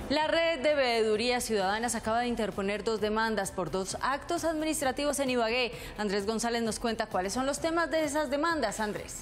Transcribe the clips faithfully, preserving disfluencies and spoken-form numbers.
La red de veedurías ciudadanas acaba de interponer dos demandas por dos actos administrativos en Ibagué. Andrés González nos cuenta cuáles son los temas de esas demandas. Andrés.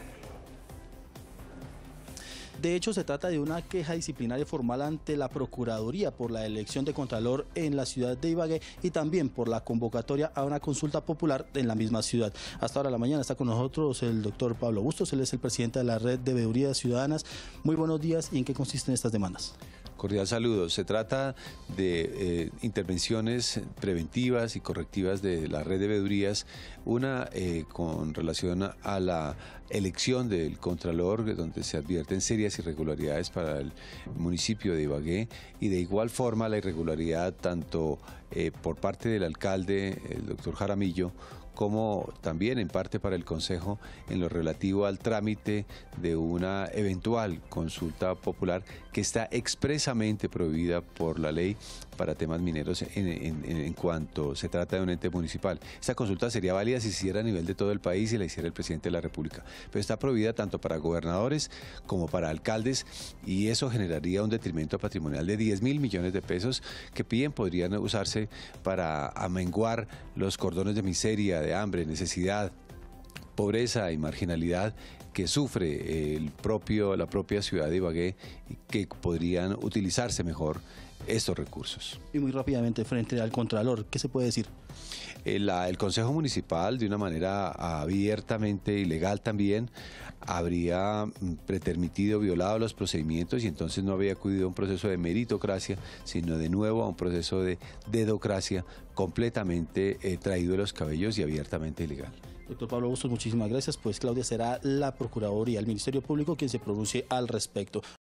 De hecho, se trata de una queja disciplinaria formal ante la Procuraduría por la elección de Contralor en la ciudad de Ibagué y también por la convocatoria a una consulta popular en la misma ciudad. Hasta ahora de la mañana está con nosotros el doctor Pablo Bustos, él es el presidente de la red de veedurías ciudadanas. Muy buenos días. ¿Y en qué consisten estas demandas? Cordial saludo. Se trata de eh, intervenciones preventivas y correctivas de la red de veedurías, una eh, con relación a la elección del Contralor, donde se advierten serias irregularidades para el municipio de Ibagué, y de igual forma la irregularidad tanto eh, por parte del alcalde, el doctor Jaramillo, como también en parte para el Consejo en lo relativo al trámite de una eventual consulta popular que está expresamente prohibida por la ley para temas mineros en, en, en cuanto se trata de un ente municipal. Esta consulta sería válida si se hiciera a nivel de todo el país y la hiciera el presidente de la República, pero está prohibida tanto para gobernadores como para alcaldes, y eso generaría un detrimento patrimonial de diez mil millones de pesos que bien podrían usarse para amenguar los cordones de miseria, de hambre, necesidad, pobreza y marginalidad que sufre el propio, la propia ciudad de Ibagué, y que podrían utilizarse mejor estos recursos. Y muy rápidamente, frente al Contralor, ¿qué se puede decir? El, el Consejo Municipal, de una manera abiertamente ilegal también, habría pretermitido, violado los procedimientos, y entonces no habría acudido a un proceso de meritocracia, sino de nuevo a un proceso de dedocracia completamente eh, traído de los cabellos y abiertamente ilegal. Doctor Pablo Bustos, muchísimas gracias. Pues Claudia, será la Procuraduría, el Ministerio Público, quien se pronuncie al respecto.